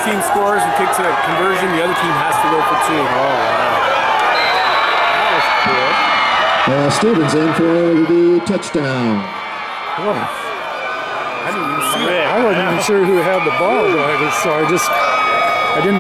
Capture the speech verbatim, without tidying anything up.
team scores and kicks a conversion, the other team has to go for two. Oh, wow. That was cool. Uh, Stevens in for the touchdown. Boy. I didn't even see it. I wasn't even sure who had the ball, but I just, so I just, I didn't.